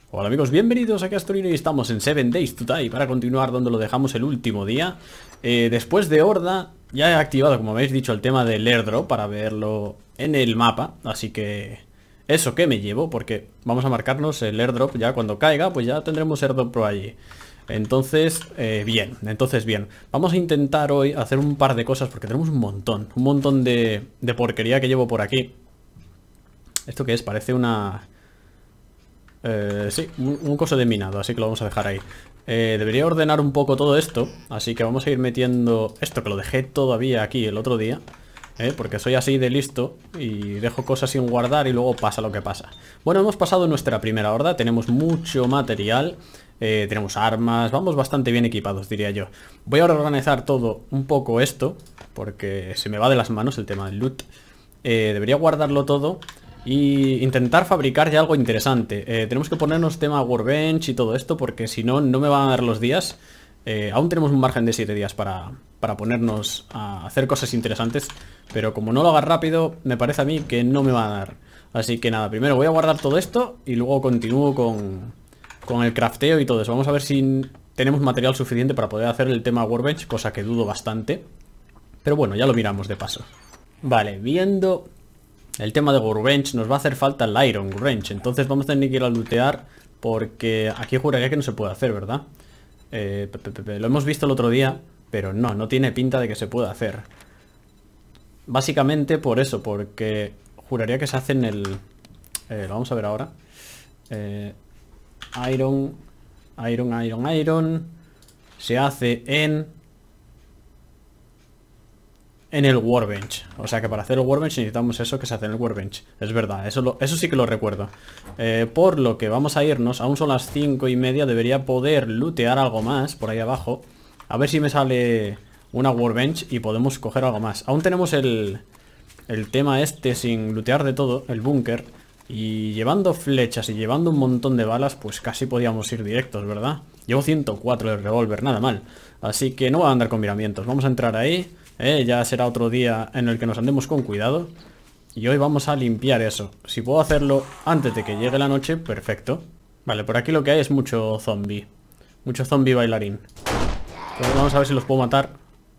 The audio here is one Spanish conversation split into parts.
Hola amigos, bienvenidos aquí a Astorino y estamos en 7 Days to Die para continuar donde lo dejamos el último día. Después de Horda ya he activado, como habéis dicho, el tema del airdrop para verlo en el mapa. Así que eso que me llevo, porque vamos a marcarnos el airdrop ya cuando caiga, pues ya tendremos airdrop por allí. Entonces, bien. Vamos a intentar hoy hacer un par de cosas porque tenemos un montón de porquería que llevo por aquí. ¿Esto qué es? Parece una... sí, un coso de minado, así que lo vamos a dejar ahí. Debería ordenar un poco todo esto, así que vamos a ir metiendo esto que lo dejé todavía aquí el otro día, porque soy así de listo y dejo cosas sin guardar y luego pasa lo que pasa. Bueno, hemos pasado nuestra primera horda, tenemos mucho material, tenemos armas, vamos bastante bien equipados, diría yo. Voy a organizar todo un poco esto, porque se me va de las manos el tema del loot. Debería guardarlo todo y intentar fabricar ya algo interesante. Tenemos que ponernos tema Workbench y todo esto, porque si no, no me van a dar los días. Aún tenemos un margen de 7 días para ponernos a hacer cosas interesantes, pero como no lo haga rápido, me parece a mí que no me va a dar. Así que nada, primero voy a guardar todo esto y luego continúo con el crafteo y todo eso. Vamos a ver si tenemos material suficiente para poder hacer el tema Workbench, cosa que dudo bastante. Pero bueno, ya lo miramos de paso. Vale, viendo el tema de Workbench, nos va a hacer falta el Iron Wrench. Entonces vamos a tener que ir a lootear, porque aquí juraría que no se puede hacer, ¿verdad? Lo hemos visto el otro día, pero no tiene pinta de que se pueda hacer. Básicamente por eso, porque juraría que se hace en el... lo vamos a ver ahora. Iron se hace en el Workbench. O sea que para hacer el Workbench necesitamos eso que se hace en el Workbench. Es verdad, eso sí que lo recuerdo. Por lo que vamos a irnos. Aún son las 5:30. Debería poder lootear algo más por ahí abajo. A ver si me sale una Workbench y podemos coger algo más. Aún tenemos el tema este sin lootear de todo, el búnker. Y llevando flechas y llevando un montón de balas, pues casi podíamos ir directos, ¿verdad? Llevo 104 de revólver, nada mal. Así que no voy a andar con miramientos. Vamos a entrar ahí. Ya será otro día en el que nos andemos con cuidado. Y hoy vamos a limpiar eso. Si puedo hacerlo antes de que llegue la noche, perfecto. Vale, por aquí lo que hay es mucho zombie. Mucho zombie bailarín. Pues vamos a ver si los puedo matar.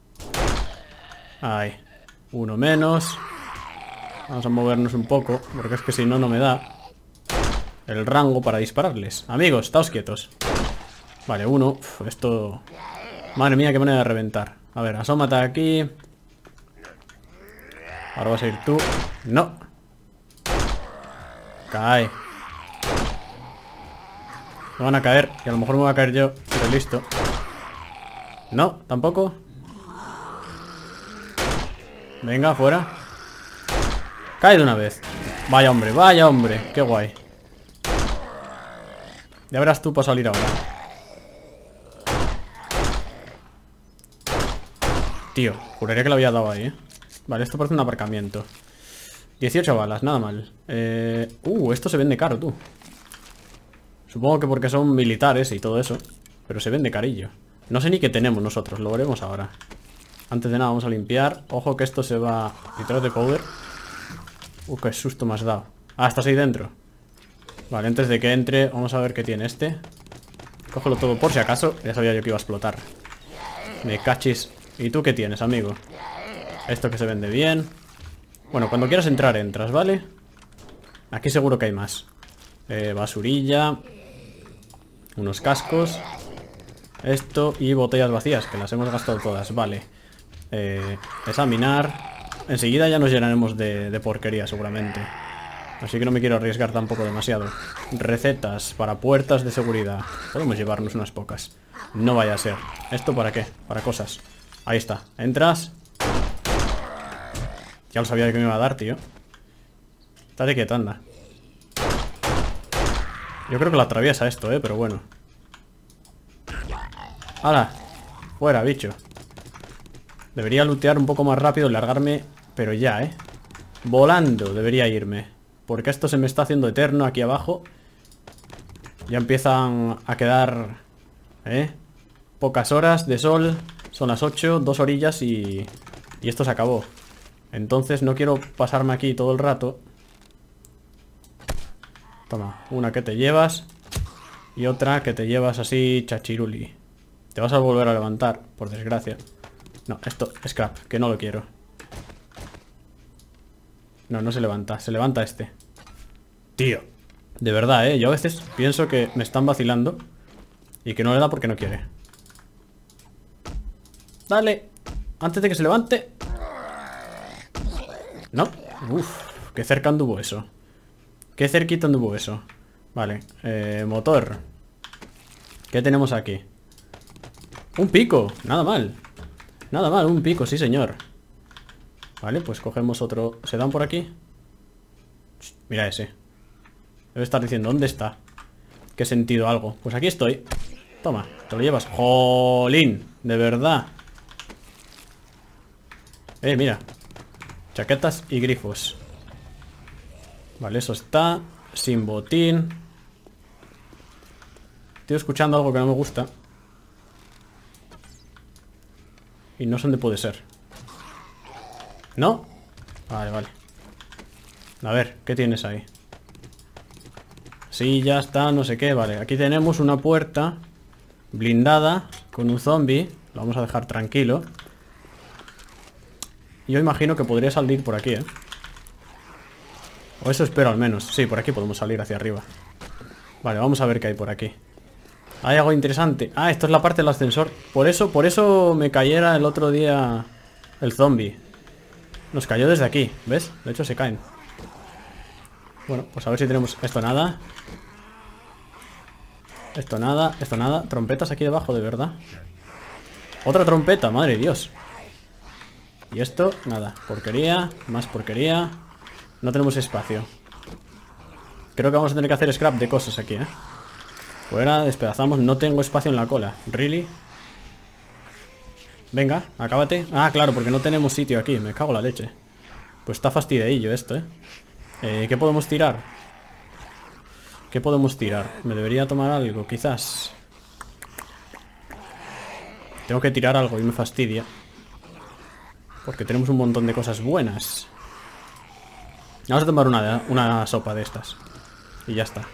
Ahí. Uno menos. Vamos a movernos un poco, porque es que si no, no me da el rango para dispararles. Amigos, estáos quietos. Vale, uno. Uf, esto... Madre mía, qué manera de reventar. A ver, asómate aquí. Ahora vas a ir tú. No. Cae. Me van a caer. Y a lo mejor me voy a caer yo. Pero listo. No, tampoco. Venga, fuera. Cae de una vez. Vaya hombre, qué guay. Ya verás tú para salir ahora. Tío, juraría que lo había dado ahí, Vale, esto parece un aparcamiento. 18 balas, nada mal. Esto se vende caro, tú. Supongo que porque son militares y todo eso. Pero se vende carillo. No sé ni qué tenemos nosotros, lo veremos ahora. Antes de nada vamos a limpiar. Ojo que esto se va... Literal de powder. Qué susto me has dado. Ah, estás ahí dentro. Vale, antes de que entre, vamos a ver qué tiene este. Cógelo todo por si acaso. Ya sabía yo que iba a explotar. Me cachis. ¿Y tú qué tienes, amigo? Esto que se vende bien. Bueno, cuando quieras entrar, entras, ¿vale? Aquí seguro que hay más. Basurilla. Unos cascos. Esto y botellas vacías, que las hemos gastado todas, vale. Examinar. Enseguida ya nos llenaremos de porquería, seguramente. Así que no me quiero arriesgar tampoco demasiado. Recetas para puertas de seguridad. Podemos llevarnos unas pocas. No vaya a ser. ¿Esto para qué? Para cosas. Ahí está, entras. Ya lo sabía de que me iba a dar, tío. Estate quieto, anda. Yo creo que lo atraviesa esto, pero bueno. ¡Hala! Fuera, bicho. Debería lootear un poco más rápido y largarme. Pero ya, volando debería irme. Porque esto se me está haciendo eterno aquí abajo. Ya empiezan a quedar pocas horas de sol. Son las 8, 2 orillas y esto se acabó. Entonces no quiero pasarme aquí todo el rato. Toma, una que te llevas. Y otra que te llevas así, chachiruli. Te vas a volver a levantar, por desgracia. No, esto, scrap, que no lo quiero. No, no se levanta, se levanta este. Tío, de verdad, yo a veces pienso que me están vacilando y que no le da porque no quiere. Dale, antes de que se levante. No, uff, qué cerca anduvo eso. Qué cerquita anduvo eso. Vale, motor. ¿Qué tenemos aquí? Un pico, nada mal. Nada mal, un pico, sí señor. Vale, pues cogemos otro. ¿Se dan por aquí? Mira ese. Debe estar diciendo, ¿dónde está? ¿Qué sentido algo? Pues aquí estoy. Toma, te lo llevas. ¡Jolín! De verdad. Mira. Chaquetas y grifos. Vale, eso está. Sin botín. Estoy escuchando algo que no me gusta. Y no sé dónde puede ser. ¿No? Vale, vale. A ver, ¿qué tienes ahí? Sí, ya está, no sé qué. Vale, aquí tenemos una puerta blindada con un zombie. Lo vamos a dejar tranquilo. Yo imagino que podría salir por aquí, o eso espero al menos. Sí, por aquí podemos salir hacia arriba. Vale, vamos a ver qué hay por aquí. Hay algo interesante. Ah, esto es la parte del ascensor. Por eso me cayera el otro día el zombie. Nos cayó desde aquí, ¿ves? De hecho se caen. Bueno, pues a ver si tenemos... Esto nada. Esto nada, esto nada. Trompetas aquí debajo, de verdad. Otra trompeta, madre de Dios. Y esto, nada. Porquería, más porquería. No tenemos espacio. Creo que vamos a tener que hacer scrap de cosas aquí, Fuera, despedazamos. No tengo espacio en la cola. ¿Really? Venga, acábate. Ah, claro, porque no tenemos sitio aquí. Me cago en la leche. Pues está fastidiadillo esto, ¿qué podemos tirar? ¿Qué podemos tirar? Me debería tomar algo, quizás. Tengo que tirar algo y me fastidia. Porque tenemos un montón de cosas buenas. Vamos a tomar una sopa de estas. Y ya está.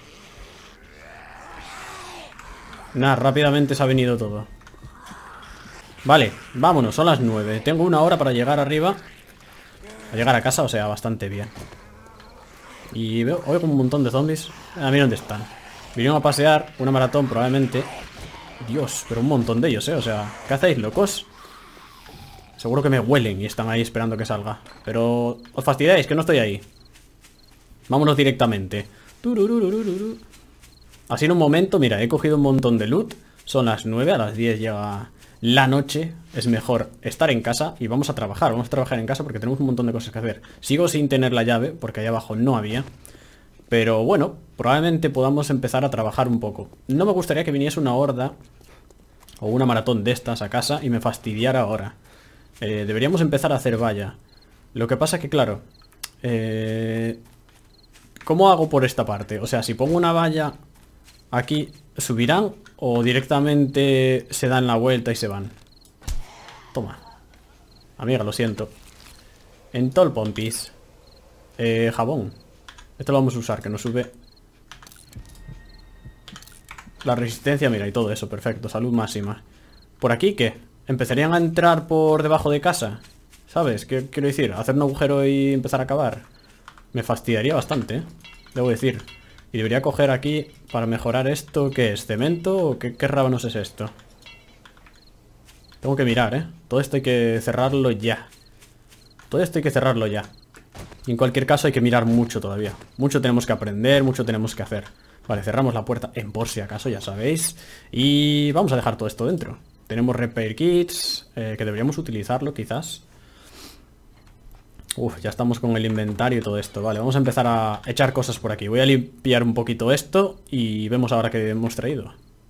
Nada, rápidamente se ha venido todo. Vale, vámonos, son las 9. Tengo una hora para llegar arriba. A llegar a casa, o sea, bastante bien. Y oigo un montón de zombies. A mí dónde están. Vinieron a pasear, una maratón probablemente. Dios, pero un montón de ellos, O sea, ¿qué hacéis, locos? Seguro que me huelen y están ahí esperando que salga. Pero os fastidiáis, que no estoy ahí. Vámonos directamente. Así en un momento, mira, he cogido un montón de loot. Son las 9, a las 10 llega la noche. Es mejor estar en casa y vamos a trabajar. Vamos a trabajar en casa porque tenemos un montón de cosas que hacer. Sigo sin tener la llave porque ahí abajo no había. Pero bueno, probablemente podamos empezar a trabajar un poco. No me gustaría que viniese una horda o una maratón de estas a casa y me fastidiara ahora. Deberíamos empezar a hacer valla. Lo que pasa que, claro, ¿cómo hago por esta parte? O sea, si pongo una valla aquí, ¿subirán o directamente se dan la vuelta y se van? Toma. Amiga, lo siento. En todo el pompis. Jabón. Esto lo vamos a usar, que nos sube la resistencia, mira, y todo eso, perfecto, salud máxima. ¿Por aquí qué? ¿Empezarían a entrar por debajo de casa? ¿Sabes? ¿Qué quiero decir? ¿Hacer un agujero y empezar a cavar? Me fastidiaría bastante, debo decir. Y debería coger aquí para mejorar esto. ¿Qué es? ¿Cemento o qué rábanos es esto? Tengo que mirar, Todo esto hay que cerrarlo ya. Todo esto hay que cerrarlo ya. Y en cualquier caso hay que mirar mucho todavía. Mucho tenemos que aprender, mucho tenemos que hacer. Vale, cerramos la puerta en por si acaso, ya sabéis. Y vamos a dejar todo esto dentro. Tenemos repair kits, que deberíamos utilizarlo quizás. Uf, ya estamos con el inventario y todo esto. Vale, vamos a empezar a echar cosas por aquí. Voy a limpiar un poquito esto y vemos ahora qué hemos traído.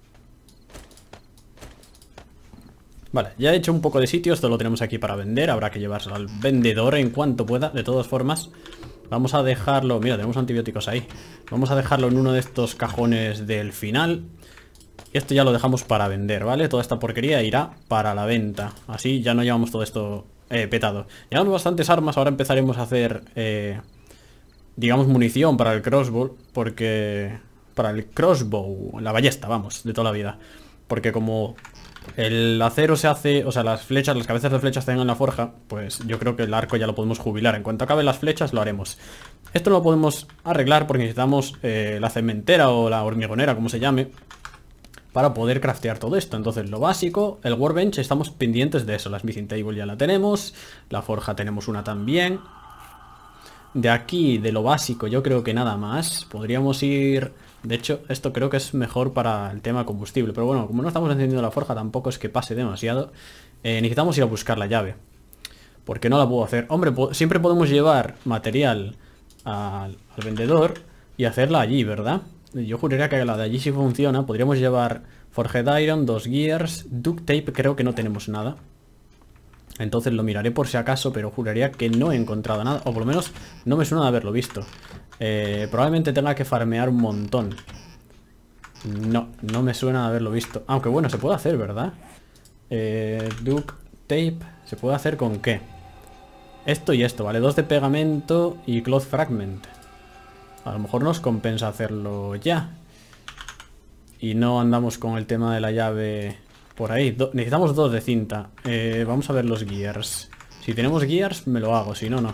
Vale, ya he hecho un poco de sitio. Esto lo tenemos aquí para vender. Habrá que llevárselo al vendedor en cuanto pueda. De todas formas, vamos a dejarlo... Mira, tenemos antibióticos ahí. Vamos a dejarlo en uno de estos cajones del final. Y esto ya lo dejamos para vender, ¿vale? Toda esta porquería irá para la venta. Así ya no llevamos todo esto petado. Llevamos bastantes armas. Ahora empezaremos a hacer, digamos, munición para el crossbow. Porque para el crossbow, la ballesta, vamos, de toda la vida. Porque como el acero se hace, o sea, las flechas, las cabezas de flechas tengan en la forja, pues yo creo que el arco ya lo podemos jubilar. En cuanto acaben las flechas lo haremos. Esto no lo podemos arreglar porque necesitamos la cementera o la hormigonera, como se llame, para poder craftear todo esto. Entonces lo básico, el workbench, estamos pendientes de eso. La smithing table ya la tenemos, la forja tenemos una también. De aquí, de lo básico, yo creo que nada más. Podríamos ir... De hecho, esto creo que es mejor para el tema combustible. Pero bueno, como no estamos encendiendo la forja, tampoco es que pase demasiado. Necesitamos ir a buscar la llave. Porque no la puedo hacer. Hombre, siempre podemos llevar material al vendedor y hacerla allí, ¿verdad? Yo juraría que la de allí sí funciona. Podríamos llevar Forged Iron, 2 gears, Duct Tape, creo que no tenemos nada. Entonces lo miraré por si acaso, pero juraría que no he encontrado nada. O por lo menos no me suena de haberlo visto. Probablemente tenga que farmear un montón. No me suena de haberlo visto. Aunque bueno, se puede hacer, ¿verdad? Duct Tape, ¿se puede hacer con qué? Esto y esto, ¿vale? 2 de pegamento y Cloth Fragment. A lo mejor nos compensa hacerlo ya. Y no andamos con el tema de la llave... Por ahí, necesitamos 2 de cinta. Vamos a ver los gears. Si tenemos gears, me lo hago, si no, no.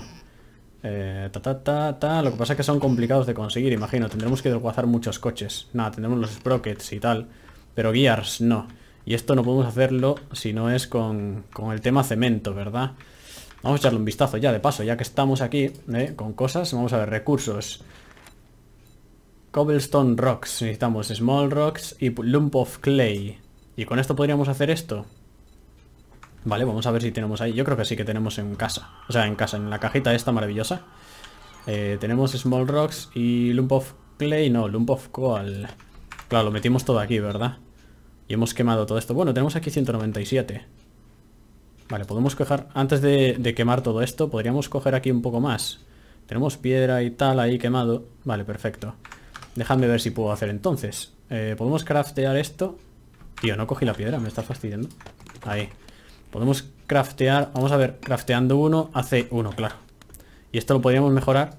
Lo que pasa es que son complicados de conseguir, imagino. Tendremos que desguazar muchos coches. Nada, tendremos los sprockets y tal. Pero gears, no. Y esto no podemos hacerlo si no es con el tema cemento, ¿verdad? Vamos a echarle un vistazo ya, de paso, ya que estamos aquí, con cosas. Vamos a ver, recursos. Cobblestone rocks. Necesitamos small rocks y lump of clay. ¿Y con esto podríamos hacer esto? Vale, vamos a ver si tenemos ahí. Yo creo que sí que tenemos en casa. O sea, en casa, en la cajita esta maravillosa. Tenemos small rocks y lump of clay. No, lump of coal. Claro, lo metimos todo aquí, ¿verdad? Y hemos quemado todo esto. Bueno, tenemos aquí 197. Vale, podemos coger... Antes de quemar todo esto, podríamos coger aquí un poco más. Tenemos piedra y tal ahí quemado. Vale, perfecto. Déjame ver si puedo hacer entonces. Podemos craftear esto. Tío, no cogí la piedra, me está fastidiando. Ahí. Podemos craftear, vamos a ver, crafteando uno, hace uno, claro. Y esto lo podríamos mejorar.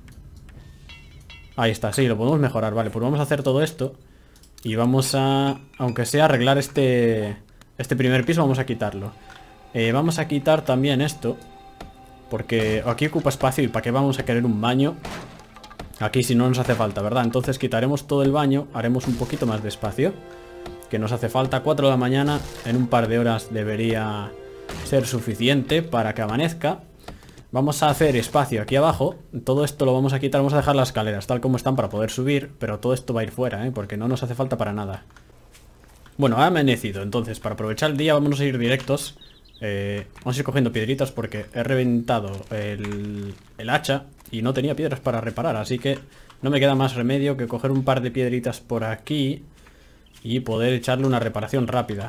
Ahí está, sí, lo podemos mejorar. Vale, pues vamos a hacer todo esto. Y vamos a, aunque sea arreglar este primer piso, vamos a quitarlo. Vamos a quitar también esto, porque aquí ocupa espacio y ¿para qué vamos a querer un baño? Aquí si no nos hace falta, ¿verdad? Entonces quitaremos todo el baño, haremos un poquito más de espacio que nos hace falta. 4 de la mañana, en un par de horas debería ser suficiente para que amanezca. Vamos a hacer espacio aquí abajo. Todo esto lo vamos a quitar, vamos a dejar las escaleras tal como están para poder subir, pero todo esto va a ir fuera, porque no nos hace falta para nada. Bueno, ha amanecido, entonces para aprovechar el día vamos a ir directos. Vamos a ir cogiendo piedritas porque he reventado el hacha y no tenía piedras para reparar, así que no me queda más remedio que coger un par de piedritas por aquí y poder echarle una reparación rápida.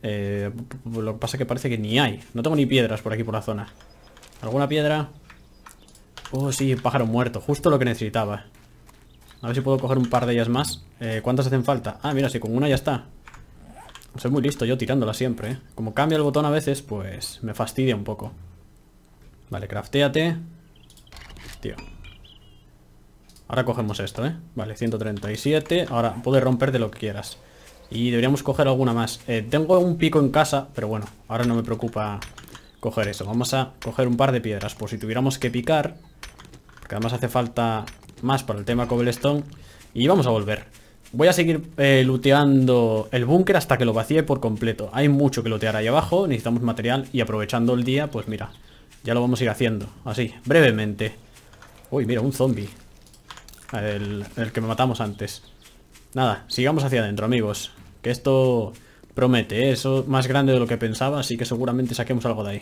Lo que pasa es que parece que ni hay. No tengo ni piedras por aquí por la zona. ¿Alguna piedra? Oh, sí, pájaro muerto. Justo lo que necesitaba. A ver si puedo coger un par de ellas más. ¿Cuántas hacen falta? Ah, mira, si con una ya está. Soy muy listo yo tirándola siempre, Como cambia el botón a veces, pues me fastidia un poco. Vale, craftéate. Tío. Ahora cogemos esto, Vale, 137. Ahora puedes romperte lo que quieras. Y deberíamos coger alguna más. Tengo un pico en casa, pero bueno, ahora no me preocupa coger eso. Vamos a coger un par de piedras por si tuviéramos que picar, porque además hace falta más para el tema cobblestone. Y vamos a volver. Voy a seguir looteando el búnker hasta que lo vacíe por completo. Hay mucho que lootear ahí abajo, necesitamos material. Y aprovechando el día, pues mira, ya lo vamos a ir haciendo, así, brevemente. Uy, mira, un zombie. El que me matamos antes. Nada, sigamos hacia adentro, amigos. Que esto promete, Eso es más grande de lo que pensaba, así que seguramente saquemos algo de ahí.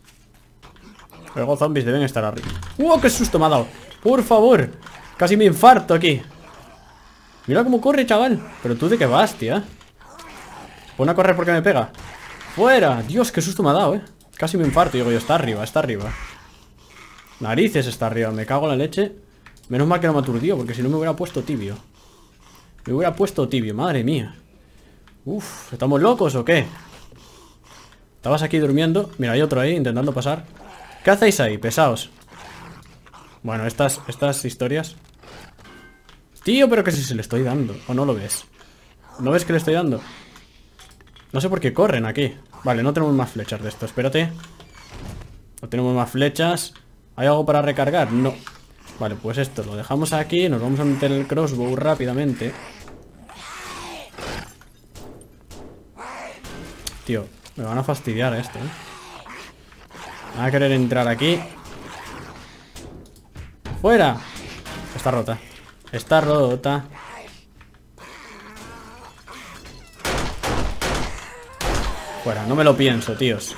Luego zombies deben estar arriba. ¡Wow! ¡Qué susto me ha dado! ¡Por favor! Casi me infarto aquí. Mira cómo corre, chaval. Pero tú de qué vas, tía. Pon a correr porque me pega. ¡Fuera! Dios, qué susto me ha dado, Casi me infarto. Digo yo, está arriba, está arriba. Narices está arriba, me cago en la leche. Menos mal que no me aturdió, porque si no me hubiera puesto tibio. Me hubiera puesto tibio, madre mía. Uf, ¿estamos locos o qué? Estabas aquí durmiendo. Mira, hay otro ahí intentando pasar. ¿Qué hacéis ahí, pesaos? Bueno, estas historias Tío, pero que si se le estoy dando. ¿O no lo ves? ¿No ves que le estoy dando? No sé por qué corren aquí. Vale, no tenemos más flechas de esto, espérate. No tenemos más flechas. ¿Hay algo para recargar? No. Vale, pues esto lo dejamos aquí. Nos vamos a meter el crossbow rápidamente. Tío, me van a fastidiar esto, Van a querer entrar aquí. ¡Fuera! Está rota. Está rota. Fuera, no me lo pienso, tíos.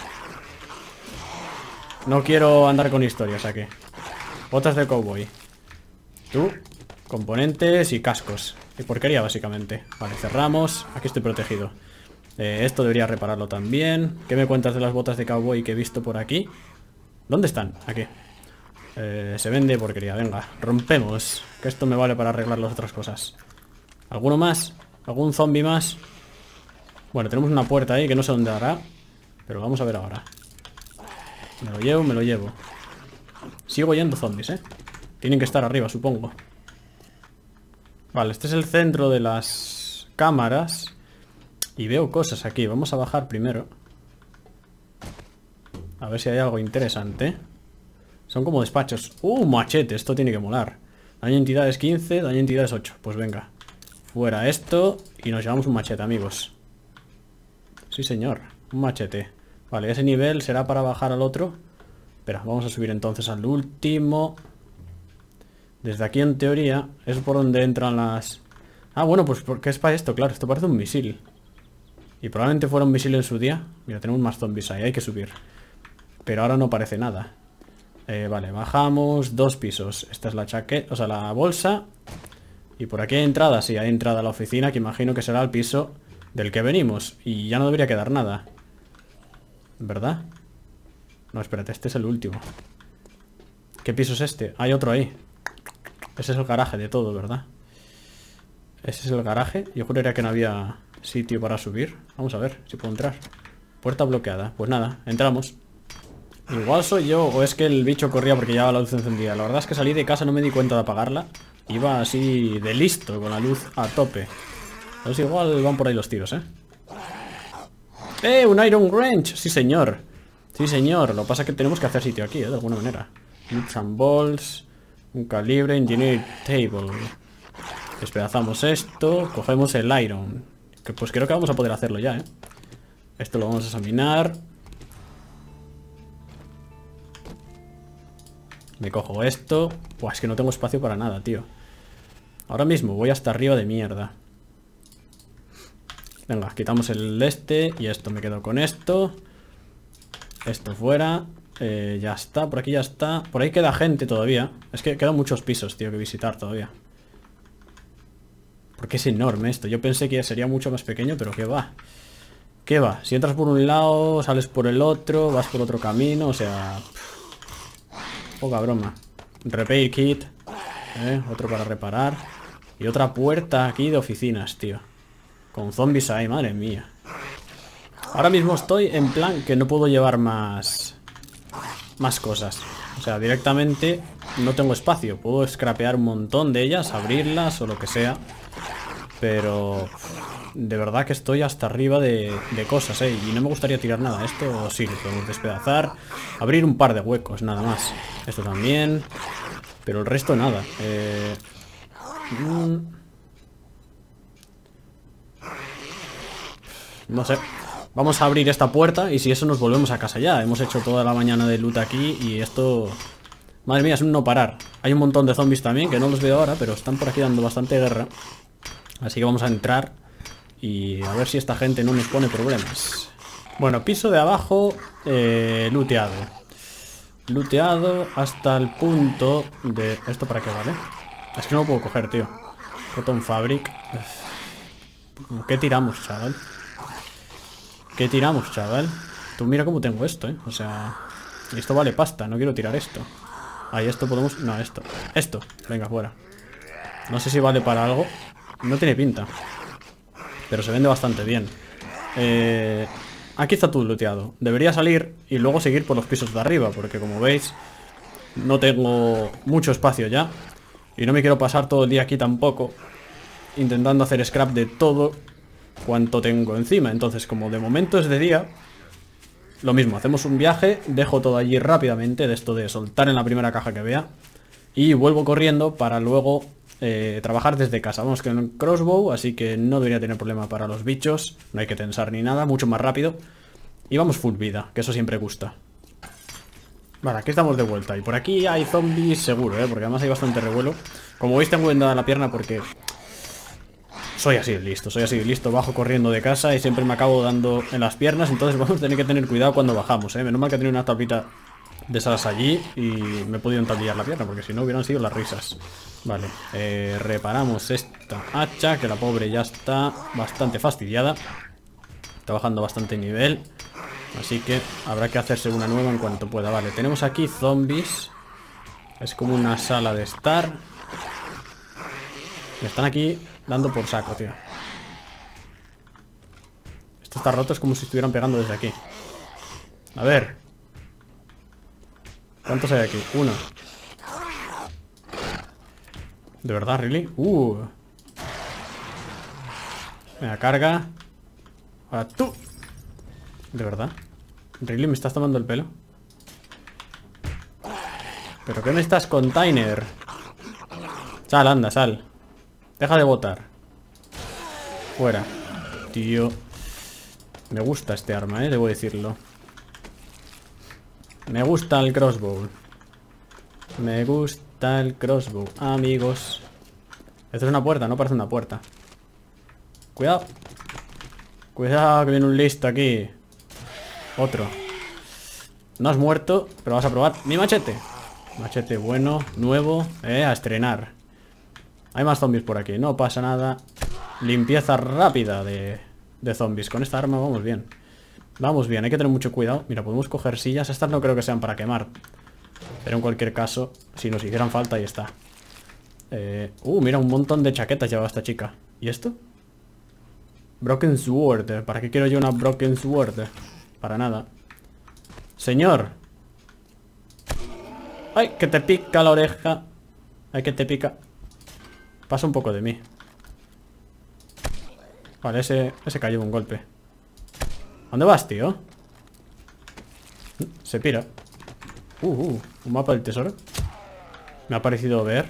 No quiero andar con historias aquí. Botas de cowboy. Tú, componentes y cascos. Y porquería, básicamente. Vale, cerramos. Aquí estoy protegido. Esto debería repararlo también. ¿Qué me cuentas de las botas de cowboy que he visto por aquí? ¿Dónde están? Aquí. Se vende porquería. Venga, rompemos. Que esto me vale para arreglar las otras cosas. ¿Alguno más? ¿Algún zombie más? Bueno, tenemos una puerta ahí que no sé dónde hará. Pero vamos a ver ahora. Me lo llevo, me lo llevo. Sigo yendo zombies, Tienen que estar arriba, supongo. Vale, este es el centro de las cámaras. Y veo cosas aquí. Vamos a bajar primero. A ver si hay algo interesante. Son como despachos. Machete, esto tiene que molar. Daño a entidades 15, daño a entidades 8. Pues venga. Fuera esto y nos llevamos un machete, amigos. Sí, señor. Un machete. Vale, ese nivel será para bajar al otro. Espera, vamos a subir entonces al último. Desde aquí, en teoría, es por donde entran las... Ah, bueno, pues porque es para esto, claro. Esto parece un misil. Y probablemente fuera un misil en su día. Mira, tenemos más zombies ahí, hay que subir. Pero ahora no parece nada. Vale, bajamos 2 pisos. Esta es la chaqueta, o sea, la bolsa. Y por aquí hay entrada, sí, hay entrada a la oficina, que imagino que será el piso del que venimos. Y ya no debería quedar nada, ¿verdad? No, espérate, este es el último. ¿Qué piso es este? Hay otro ahí. Ese es el garaje de todo, ¿verdad? Ese es el garaje. Yo juraría que no había sitio para subir. Vamos a ver si puedo entrar. Puerta bloqueada. Pues nada, entramos. Igual soy yo o es que el bicho corría porque llevaba la luz encendida. La verdad es que salí de casa, no me di cuenta de apagarla. Iba así de listo, con la luz a tope. Pues igual van por ahí los tiros, ¡Un Iron Wrench! Sí, señor. Sí, señor. Lo que pasa es que tenemos que hacer sitio aquí, de alguna manera. Nuts and balls. Un calibre. Engineer table. Despedazamos esto. Cogemos el iron. Que pues creo que vamos a poder hacerlo ya, Esto lo vamos a examinar. Me cojo esto. Buah, es que no tengo espacio para nada, tío. Ahora mismo voy hasta arriba de mierda. Venga, quitamos el este. Y esto, me quedo con esto. Esto fuera. Ya está, por aquí ya está. Por ahí queda gente todavía. Es que quedan muchos pisos, tío, que visitar todavía. Porque es enorme esto. Yo pensé que sería mucho más pequeño, pero ¿qué va? ¿Qué va? Si entras por un lado, sales por el otro, vas por otro camino, o sea... Poca broma. Repair kit. Otro para reparar. Y otra puerta aquí de oficinas, tío. Con zombies ahí, madre mía. Ahora mismo estoy en plan que no puedo llevar más cosas. O sea, directamente no tengo espacio. Puedo scrapear un montón de ellas, abrirlas o lo que sea. Pero de verdad que estoy hasta arriba de cosas, Y no me gustaría tirar nada. Esto sí, lo podemos despedazar. Abrir un par de huecos, nada más. Esto también. Pero el resto nada. No sé. Vamos a abrir esta puerta y si eso nos volvemos a casa ya. Hemos hecho toda la mañana de loot aquí y esto... Madre mía, es un no parar. Hay un montón de zombies también que no los veo ahora, pero están por aquí dando bastante guerra. Así que vamos a entrar y a ver si esta gente no nos pone problemas. Bueno, piso de abajo looteado. Looteado hasta el punto de... ¿Esto para qué vale? Es que no lo puedo coger, tío. Cotton Fabric. ¿Qué tiramos, chaval? ¿Qué tiramos, chaval? Tú mira cómo tengo esto, O sea... Esto vale pasta, no quiero tirar esto. Ahí esto podemos... No, esto. Esto. Venga, fuera. No sé si vale para algo. No tiene pinta. Pero se vende bastante bien. Aquí está todo looteado. Debería salir y luego seguir por los pisos de arriba, porque como veis no tengo mucho espacio ya. Y no me quiero pasar todo el día aquí tampoco, intentando hacer scrap de todo cuanto tengo encima. Entonces, como de momento es de día, lo mismo, hacemos un viaje, dejo todo allí rápidamente, de esto de soltar en la primera caja que vea, y vuelvo corriendo para luego trabajar desde casa. Vamos con un crossbow, así que no debería tener problema para los bichos, no hay que tensar ni nada, mucho más rápido. Y vamos full vida, que eso siempre gusta. Vale, aquí estamos de vuelta. Y por aquí hay zombies seguro, porque además hay bastante revuelo. Como veis tengo vendada la pierna porque soy así de listo, bajo corriendo de casa y siempre me acabo dando en las piernas. Entonces vamos a tener que tener cuidado cuando bajamos, Menos mal que he tenido una tablita de esas allí y me he podido entablillar la pierna, porque si no hubieran sido las risas. Vale, reparamos esta hacha, que la pobre ya está bastante fastidiada. Está bajando bastante nivel, así que habrá que hacerse una nueva en cuanto pueda. Vale, tenemos aquí zombies. Es como una sala de estar. Me están aquí dando por saco, tío. Esto está roto, es como si estuvieran pegando desde aquí. A ver. ¿Cuántos hay aquí? Uno. ¿De verdad, really? Venga, carga. Ahora tú. ¿De verdad? ¿Really me estás tomando el pelo? ¿Pero qué me estás, container? Sal, anda, sal. Deja de botar. Fuera. Tío. Me gusta este arma, debo decirlo. Me gusta el crossbow. Me gusta el crossbow, amigos. Esto es una puerta, no parece una puerta. Cuidado. Cuidado, que viene un listo aquí. Otro. No has muerto, pero vas a probar mi machete. Machete bueno, nuevo, a estrenar. Hay más zombies por aquí, no pasa nada. Limpieza rápida de zombies. Con esta arma vamos bien. Vamos bien, hay que tener mucho cuidado. Mira, podemos coger sillas. Estas no creo que sean para quemar, pero en cualquier caso, si nos hicieran falta, ahí está. Mira, un montón de chaquetas lleva esta chica. ¿Y esto? Broken Sword. ¿Para qué quiero yo una Broken Sword? Para nada. Señor. ¡Ay, que te pica la oreja! ¡Ay, que te pica! Pasa un poco de mí. Vale, ese cayó un golpe. ¿Dónde vas, tío? Se pira. Un mapa del tesoro. Me ha parecido ver.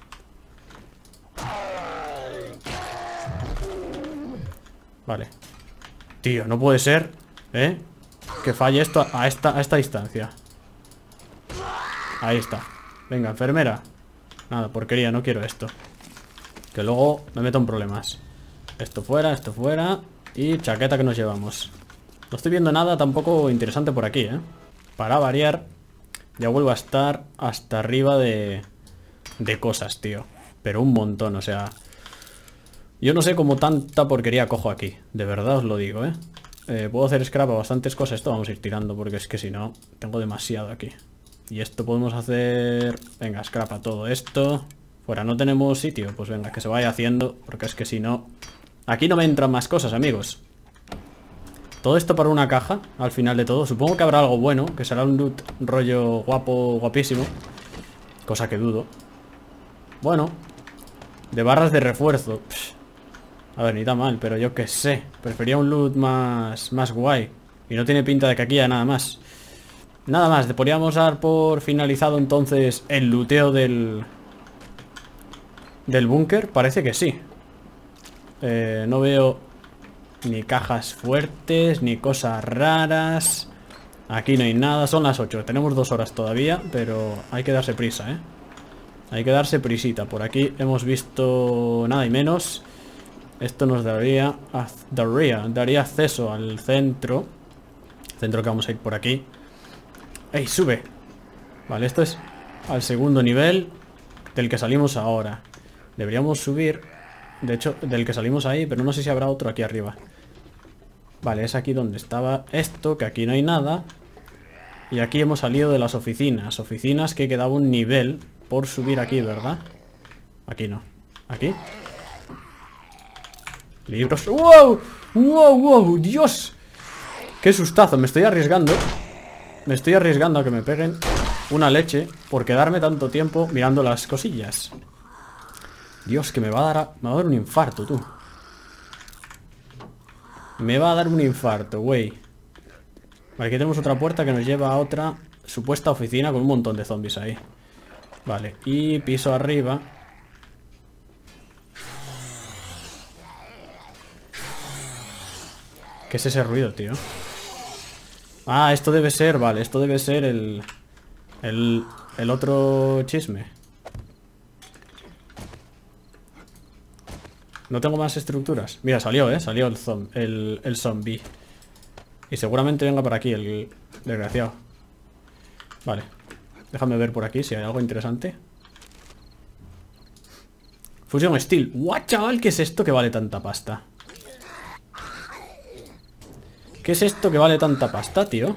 Vale. Tío, no puede ser, que falle esto a esta distancia. Ahí está. Venga, enfermera. Nada, porquería, no quiero esto. Que luego me meto en problemas. Esto fuera. Y chaqueta que nos llevamos. No estoy viendo nada tampoco interesante por aquí, Para variar. Ya vuelvo a estar hasta arriba de cosas, tío. Pero un montón, o sea. Yo no sé cómo tanta porquería cojo aquí. De verdad os lo digo, puedo hacer scrap a bastantes cosas. Esto vamos a ir tirando porque es que si no, tengo demasiado aquí. Y esto podemos hacer... Venga, scrap a todo esto. Fuera, no tenemos sitio. Pues venga, que se vaya haciendo, porque es que si no... Aquí no me entran más cosas, amigos. Todo esto para una caja, al final de todo. Supongo que habrá algo bueno, que será un loot rollo guapo, guapísimo. Cosa que dudo. Bueno, de barras de refuerzo. A ver, ni tan mal, pero yo qué sé. Prefería un loot más guay. Y no tiene pinta de que aquí haya nada más. Nada más, podríamos dar por finalizado entonces el looteo del búnker. Parece que sí. No veo ni cajas fuertes, ni cosas raras. Aquí no hay nada, son las 8. Tenemos 2 horas todavía, pero hay que darse prisa, Hay que darse prisita. Por aquí hemos visto nada y menos. Esto nos daría acceso al centro. Centro que vamos a ir por aquí. ¡Ey, sube! Vale, esto es al segundo nivel del que salimos ahora. Deberíamos subir, de hecho, del que salimos ahí, pero no sé si habrá otro aquí arriba. Vale, es aquí donde estaba esto, que aquí no hay nada. Y aquí hemos salido de las oficinas. Oficinas que quedaba un nivel por subir aquí, ¿verdad? Aquí no. ¿Aquí? Libros. ¡Wow! ¡Wow, wow! ¡Dios! ¡Qué sustazo! Me estoy arriesgando. Me estoy arriesgando a que me peguen una leche por quedarme tanto tiempo mirando las cosillas. Dios, que me va a dar un infarto, tú. Me va a dar un infarto, güey. Vale, aquí tenemos otra puerta que nos lleva a otra supuesta oficina con un montón de zombies ahí. Vale, y piso arriba. ¿Qué es ese ruido, tío? Ah, esto debe ser, vale, esto debe ser el otro chisme. No tengo más estructuras. Mira, salió, salió el zombie. Y seguramente venga por aquí el desgraciado. Vale. Déjame ver por aquí si hay algo interesante. Fusion Steel. ¡Guau, chaval! ¿Qué es esto que vale tanta pasta? ¿Qué es esto que vale tanta pasta, tío?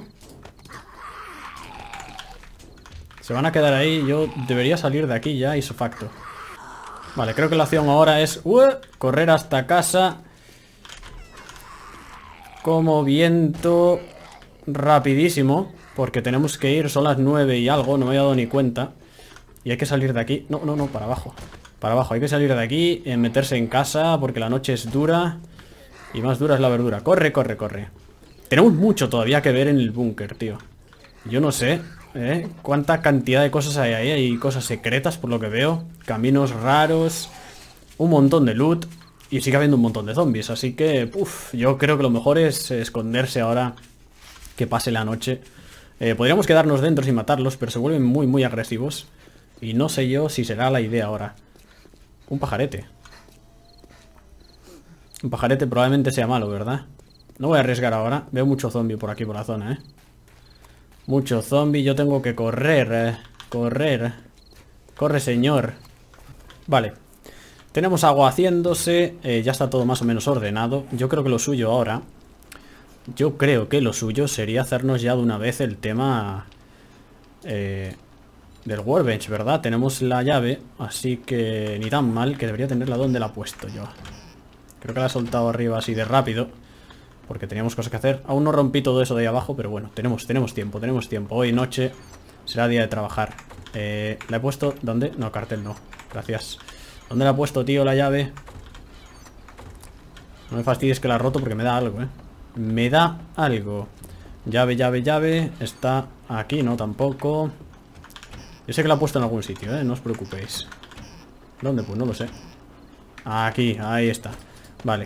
Se van a quedar ahí. Yo debería salir de aquí ya, ipso facto. Vale, creo que la acción ahora es correr hasta casa como viento rapidísimo, porque tenemos que ir, son las 9 y algo, no me he dado ni cuenta. Y hay que salir de aquí. No, para abajo. Para abajo, hay que salir de aquí, meterse en casa, porque la noche es dura. Y más dura es la verdura. Corre, corre, corre. Tenemos mucho todavía que ver en el búnker, tío. Yo no sé, cuánta cantidad de cosas hay ahí. Hay cosas secretas, por lo que veo. Caminos raros. Un montón de loot. Y sigue habiendo un montón de zombies. Así que, yo creo que lo mejor es esconderse ahora que pase la noche. Podríamos quedarnos dentro sin matarlos, pero se vuelven muy, muy agresivos. Y no sé yo si será la idea ahora. Un pajarete. Un pajarete probablemente sea malo, ¿verdad? No voy a arriesgar ahora. Veo mucho zombie por aquí, por la zona, Mucho zombie. Yo tengo que correr, correr. Corre, señor. Vale. Tenemos agua haciéndose. Ya está todo más o menos ordenado. Yo creo que lo suyo ahora... Yo creo que lo suyo sería hacernos ya de una vez el tema... del workbench, ¿verdad? Tenemos la llave. Así que ni tan mal. Que debería tenerla donde la he puesto yo. Creo que la he soltado arriba así de rápido. Porque teníamos cosas que hacer. Aún no rompí todo eso de ahí abajo, pero bueno, tenemos tiempo, tenemos tiempo. Hoy noche será día de trabajar. ¿La he puesto? ¿Dónde? No, cartel no. Gracias. ¿Dónde la he puesto, tío, la llave? No me fastidies que la he roto porque me da algo, Me da algo. Llave, llave, llave. Está aquí, ¿no? Tampoco. Yo sé que la he puesto en algún sitio, no os preocupéis. ¿Dónde? Pues no lo sé. Aquí, ahí está. Vale.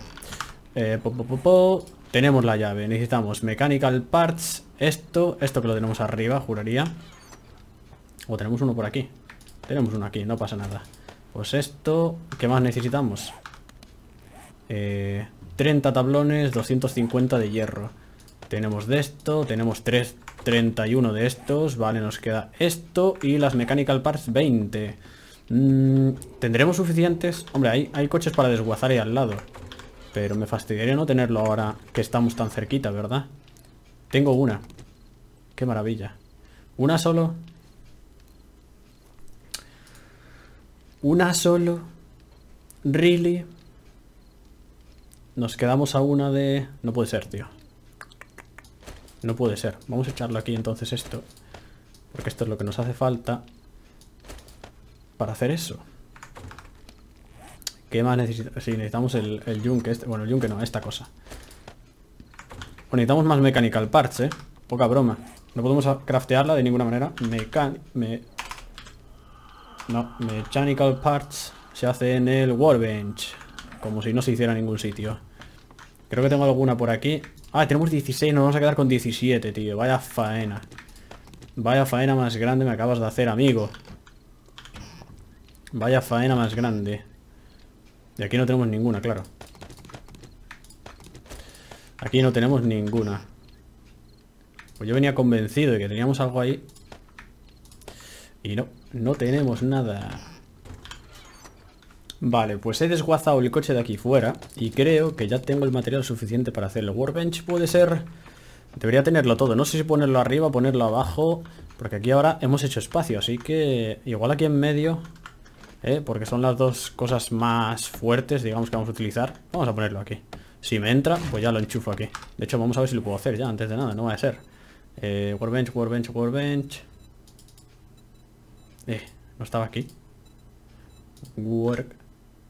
Tenemos la llave, necesitamos mechanical parts. Esto que lo tenemos arriba, juraría. O tenemos uno por aquí. Tenemos uno aquí, no pasa nada. Pues esto, ¿qué más necesitamos? 30 tablones, 250 de hierro. Tenemos de esto, tenemos 31 de estos. Vale, nos queda esto y las mechanical parts 20. ¿Tendremos suficientes? Hombre, hay coches para desguazar ahí al lado. Pero me fastidiaría no tenerlo ahora que estamos tan cerquita, ¿verdad? Tengo una. Qué maravilla. ¿Una solo? ¿Una solo? ¿Really? Nos quedamos a una de... No puede ser, tío. No puede ser. Vamos a echarlo aquí entonces esto. Porque esto es lo que nos hace falta para hacer eso. ¿Qué más necesitamos? Sí, necesitamos el yunque este. Bueno, el yunque no, esta cosa. Pues necesitamos más mechanical parts, Poca broma. No podemos craftearla de ninguna manera. No, mechanical parts se hace en el workbench. Como si no se hiciera en ningún sitio. Creo que tengo alguna por aquí. Ah, tenemos 16, nos vamos a quedar con 17, tío. Vaya faena. Vaya faena más grande me acabas de hacer, amigo. Vaya faena más grande. Y aquí no tenemos ninguna, claro. Aquí no tenemos ninguna. Pues yo venía convencido de que teníamos algo ahí. Y no tenemos nada. Vale, pues he desguazado el coche de aquí fuera. Y creo que ya tengo el material suficiente para hacer el workbench. Puede ser... Debería tenerlo todo. No sé si ponerlo arriba o ponerlo abajo. Porque aquí ahora hemos hecho espacio. Así que igual aquí en medio... porque son las dos cosas más fuertes, digamos, que vamos a utilizar. Vamos a ponerlo aquí. Si me entra, pues ya lo enchufo aquí. De hecho, vamos a ver si lo puedo hacer ya, antes de nada, no va a ser. Workbench, workbench, workbench. No estaba aquí. Work.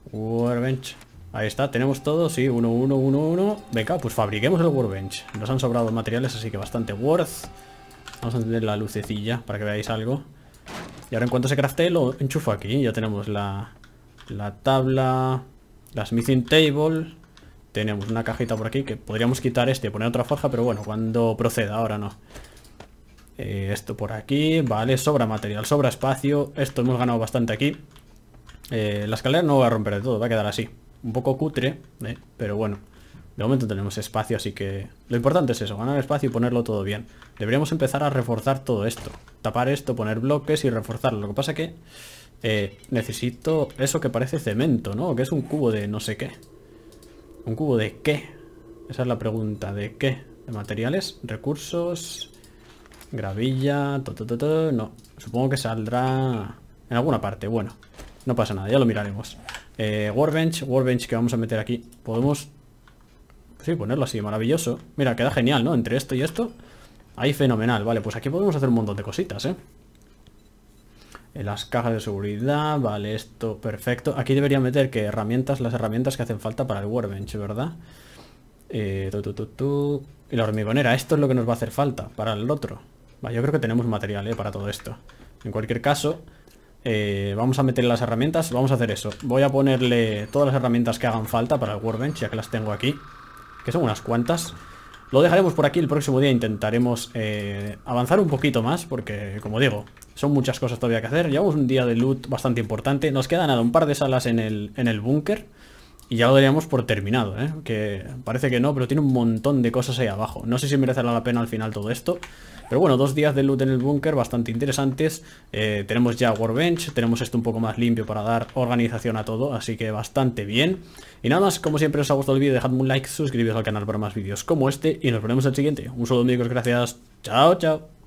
Workbench. Ahí está, tenemos todo, sí, 1, 1, 1, 1. Venga, pues fabriquemos el workbench. Nos han sobrado materiales, así que bastante worth. Vamos a encender la lucecilla para que veáis algo. Y ahora en cuanto se craftee lo enchufo aquí. Ya tenemos la tabla, la smithing table. Tenemos una cajita por aquí que podríamos quitar y poner otra forja, pero bueno, cuando proceda, ahora no. Esto por aquí, vale, sobra material, sobra espacio. Esto hemos ganado bastante aquí. La escalera no va a romper de todo, va a quedar así. Un poco cutre, pero bueno. De momento tenemos espacio, así que lo importante es eso, ganar espacio y ponerlo todo bien. Deberíamos empezar a reforzar todo esto. Tapar esto, poner bloques y reforzarlo. Lo que pasa que necesito eso que parece cemento, ¿no? Que es un cubo de no sé qué. ¿Un cubo de qué? Esa es la pregunta. ¿De qué? ¿De materiales? ¿Recursos? Gravilla, no, supongo que saldrá en alguna parte, bueno, no pasa nada, ya lo miraremos. Workbench que vamos a meter aquí. Podemos, sí, ponerlo así, maravilloso. Mira, queda genial, ¿no? Entre esto y esto, ahí fenomenal, vale, pues aquí podemos hacer un montón de cositas, En las cajas de seguridad, vale, esto, perfecto. Aquí debería meter que las herramientas que hacen falta para el workbench, ¿verdad? Y la hormigonera, esto es lo que nos va a hacer falta para el otro. Yo creo que tenemos material para todo esto. En cualquier caso, vamos a meter las herramientas. Vamos a hacer eso. Voy a ponerle todas las herramientas que hagan falta para el workbench, ya que las tengo aquí, que son unas cuantas. Lo dejaremos por aquí. El próximo día intentaremos avanzar un poquito más, porque, como digo, son muchas cosas todavía que hacer. Llevamos un día de loot bastante importante. Nos queda nada, un par de salas en el búnker y ya lo daríamos por terminado, que parece que no, pero tiene un montón de cosas ahí abajo. No sé si merecerá la pena al final todo esto. Pero bueno, 2 días de loot en el búnker bastante interesantes. Tenemos ya workbench, tenemos esto un poco más limpio para dar organización a todo, así que bastante bien. Y nada más, como siempre, os ha gustado el vídeo, dejadme un like, suscribiros al canal para más vídeos como este y nos veremos en el siguiente. Un saludo amigos, gracias, chao, chao.